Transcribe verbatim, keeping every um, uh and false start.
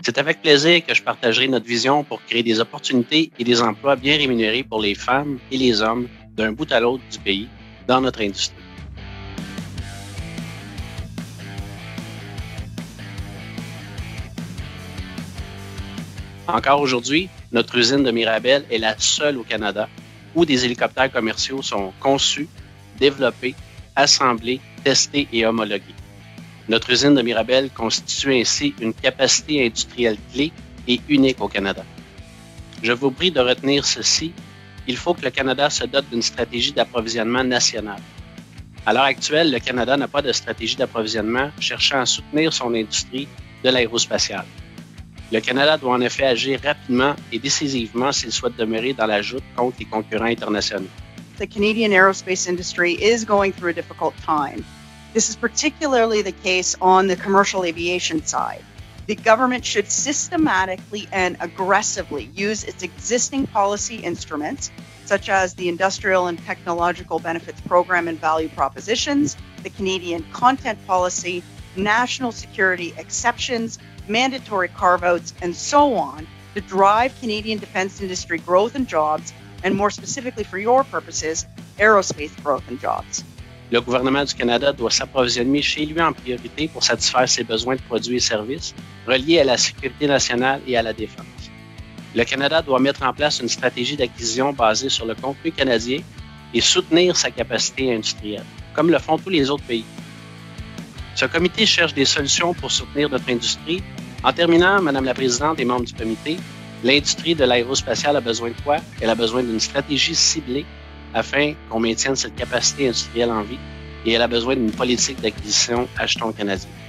C'est avec plaisir que je partagerai notre vision pour créer des opportunités et des emplois bien rémunérés pour les femmes et les hommes d'un bout à l'autre du pays dans notre industrie. Encore aujourd'hui, notre usine de Mirabel est la seule au Canada où des hélicoptères commerciaux sont conçus, développés, assemblés, testés et homologués. Notre usine de Mirabel constitue ainsi une capacité industrielle clé et unique au Canada. Je vous prie de retenir ceci, il faut que le Canada se dote d'une stratégie d'approvisionnement nationale. À l'heure actuelle, le Canada n'a pas de stratégie d'approvisionnement cherchant à soutenir son industrie de l'aérospatiale. Le Canada doit en effet agir rapidement et décisivement s'il souhaite demeurer dans la joute contre les concurrents internationaux. The Canadian aerospace industry is going through a difficult time. This is particularly the case on the commercial aviation side. The government should systematically and aggressively use its existing policy instruments, such as the Industrial and Technological Benefits Program and Value Propositions, the Canadian Content Policy, national security exceptions, mandatory carve-outs, and so on, to drive Canadian defense industry growth and jobs, and more specifically for your purposes, aerospace growth and jobs. Le gouvernement du Canada doit s'approvisionner chez lui en priorité pour satisfaire ses besoins de produits et services reliés à la sécurité nationale et à la défense. Le Canada doit mettre en place une stratégie d'acquisition basée sur le contenu canadien et soutenir sa capacité industrielle, comme le font tous les autres pays. Ce comité cherche des solutions pour soutenir notre industrie. En terminant, Madame la Présidente et membres du comité, l'industrie de l'aérospatiale a besoin de quoi? Elle a besoin d'une stratégie ciblée afin qu'on maintienne cette capacité industrielle en vie et elle a besoin d'une politique d'acquisition achetons canadien.